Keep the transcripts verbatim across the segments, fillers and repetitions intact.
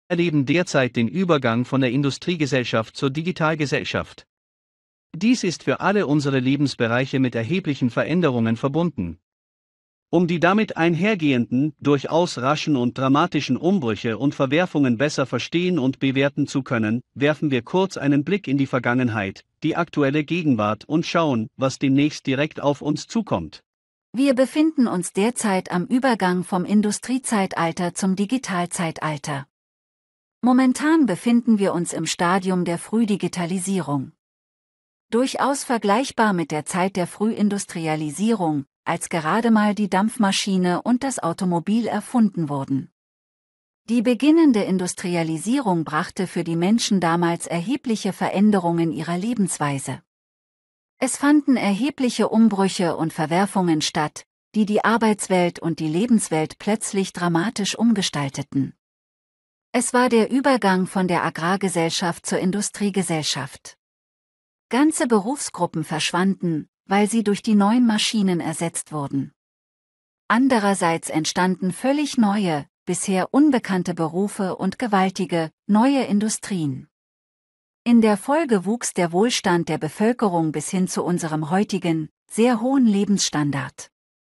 erleben derzeit den Übergang von der Industriegesellschaft zur Digitalgesellschaft. Dies ist für alle unsere Lebensbereiche mit erheblichen Veränderungen verbunden. Um die damit einhergehenden, durchaus raschen und dramatischen Umbrüche und Verwerfungen besser verstehen und bewerten zu können, werfen wir kurz einen Blick in die Vergangenheit, die aktuelle Gegenwart und schauen, was demnächst direkt auf uns zukommt. Wir befinden uns derzeit am Übergang vom Industriezeitalter zum Digitalzeitalter. Momentan befinden wir uns im Stadium der Frühdigitalisierung. Durchaus vergleichbar mit der Zeit der Frühindustrialisierung, als gerade mal die Dampfmaschine und das Automobil erfunden wurden. Die beginnende Industrialisierung brachte für die Menschen damals erhebliche Veränderungen ihrer Lebensweise. Es fanden erhebliche Umbrüche und Verwerfungen statt, die die Arbeitswelt und die Lebenswelt plötzlich dramatisch umgestalteten. Es war der Übergang von der Agrargesellschaft zur Industriegesellschaft. Ganze Berufsgruppen verschwanden, weil sie durch die neuen Maschinen ersetzt wurden. Andererseits entstanden völlig neue, bisher unbekannte Berufe und gewaltige, neue Industrien. In der Folge wuchs der Wohlstand der Bevölkerung bis hin zu unserem heutigen, sehr hohen Lebensstandard.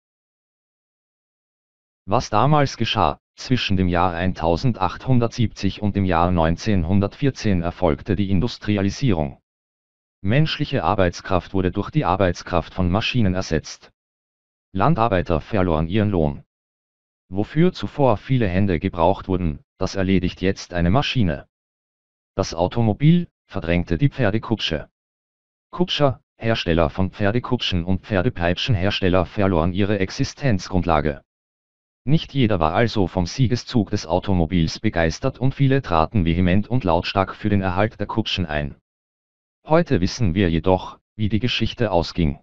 Was damals geschah: Zwischen dem Jahr eintausendachthundertsiebzig und dem Jahr neunzehnhundertvierzehn erfolgte die Industrialisierung. Menschliche Arbeitskraft wurde durch die Arbeitskraft von Maschinen ersetzt. Landarbeiter verloren ihren Lohn. Wofür zuvor viele Hände gebraucht wurden, das erledigt jetzt eine Maschine. Das Automobil verdrängte die Pferdekutsche. Kutscher, Hersteller von Pferdekutschen und Pferdepeitschenhersteller verloren ihre Existenzgrundlage. Nicht jeder war also vom Siegeszug des Automobils begeistert und viele traten vehement und lautstark für den Erhalt der Kutschen ein. Heute wissen wir jedoch, wie die Geschichte ausging.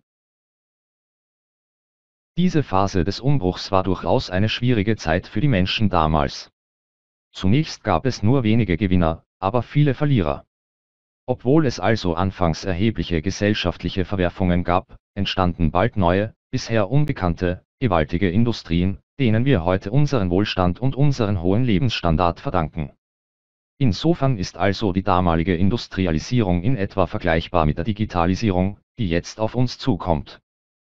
Diese Phase des Umbruchs war durchaus eine schwierige Zeit für die Menschen damals. Zunächst gab es nur wenige Gewinner, aber viele Verlierer. Obwohl es also anfangs erhebliche gesellschaftliche Verwerfungen gab, entstanden bald neue, bisher unbekannte, gewaltige Industrien, denen wir heute unseren Wohlstand und unseren hohen Lebensstandard verdanken. Insofern ist also die damalige Industrialisierung in etwa vergleichbar mit der Digitalisierung, die jetzt auf uns zukommt.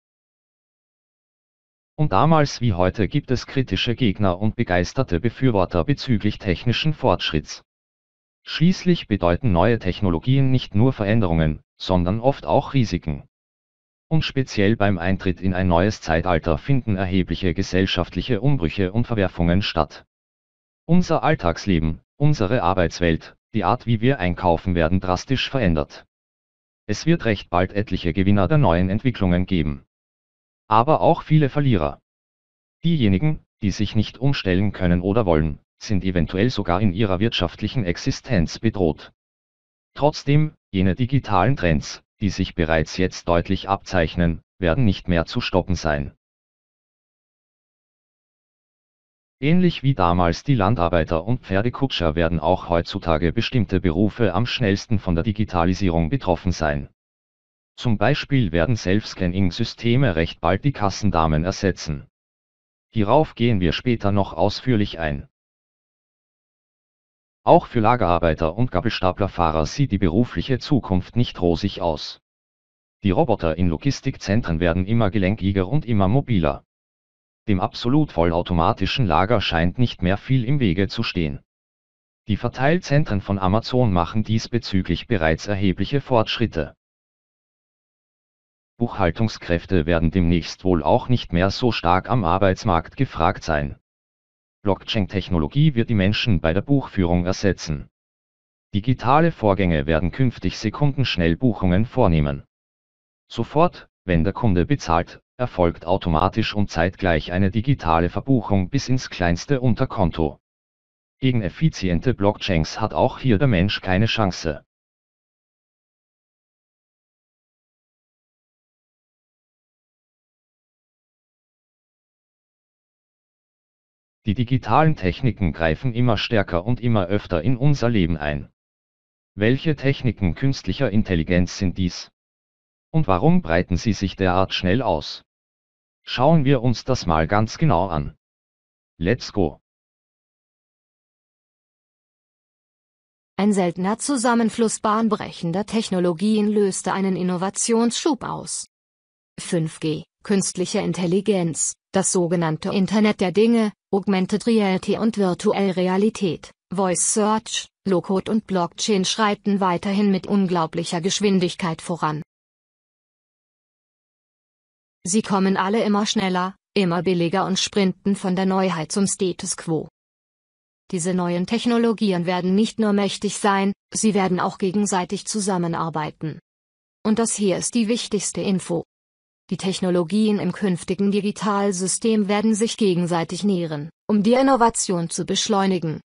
Und damals wie heute gibt es kritische Gegner und begeisterte Befürworter bezüglich technischen Fortschritts. Schließlich bedeuten neue Technologien nicht nur Veränderungen, sondern oft auch Risiken. Und speziell beim Eintritt in ein neues Zeitalter finden erhebliche gesellschaftliche Umbrüche und Verwerfungen statt. Unser Alltagsleben, unsere Arbeitswelt, die Art wie wir einkaufen werden drastisch verändert. Es wird recht bald etliche Gewinner der neuen Entwicklungen geben. Aber auch viele Verlierer. Diejenigen, die sich nicht umstellen können oder wollen, sind eventuell sogar in ihrer wirtschaftlichen Existenz bedroht. Trotzdem, jene digitalen Trends, die sich bereits jetzt deutlich abzeichnen, werden nicht mehr zu stoppen sein. Ähnlich wie damals die Landarbeiter und Pferdekutscher werden auch heutzutage bestimmte Berufe am schnellsten von der Digitalisierung betroffen sein. Zum Beispiel werden Self-Scanning-Systeme recht bald die Kassendamen ersetzen. Hierauf gehen wir später noch ausführlich ein. Auch für Lagerarbeiter und Gabelstaplerfahrer sieht die berufliche Zukunft nicht rosig aus. Die Roboter in Logistikzentren werden immer gelenkiger und immer mobiler. Dem absolut vollautomatischen Lager scheint nicht mehr viel im Wege zu stehen. Die Verteilzentren von Amazon machen diesbezüglich bereits erhebliche Fortschritte. Buchhaltungskräfte werden demnächst wohl auch nicht mehr so stark am Arbeitsmarkt gefragt sein. Blockchain-Technologie wird die Menschen bei der Buchführung ersetzen. Digitale Vorgänge werden künftig sekundenschnell Buchungen vornehmen. Sofort, wenn der Kunde bezahlt, erfolgt automatisch und zeitgleich eine digitale Verbuchung bis ins kleinste Unterkonto. Gegen effiziente Blockchains hat auch hier der Mensch keine Chance. Die digitalen Techniken greifen immer stärker und immer öfter in unser Leben ein. Welche Techniken künstlicher Intelligenz sind dies? Und warum breiten sie sich derart schnell aus? Schauen wir uns das mal ganz genau an. Let's go! Ein seltener Zusammenfluss bahnbrechender Technologien löste einen Innovationsschub aus. fünf G, künstliche Intelligenz, das sogenannte Internet der Dinge, Augmented Reality und Virtuelle Realität, Voice Search, Low-Code und Blockchain schreiten weiterhin mit unglaublicher Geschwindigkeit voran. Sie kommen alle immer schneller, immer billiger und sprinten von der Neuheit zum Status quo. Diese neuen Technologien werden nicht nur mächtig sein, sie werden auch gegenseitig zusammenarbeiten. Und das hier ist die wichtigste Info. Die Technologien im künftigen Digitalsystem werden sich gegenseitig nähren, um die Innovation zu beschleunigen.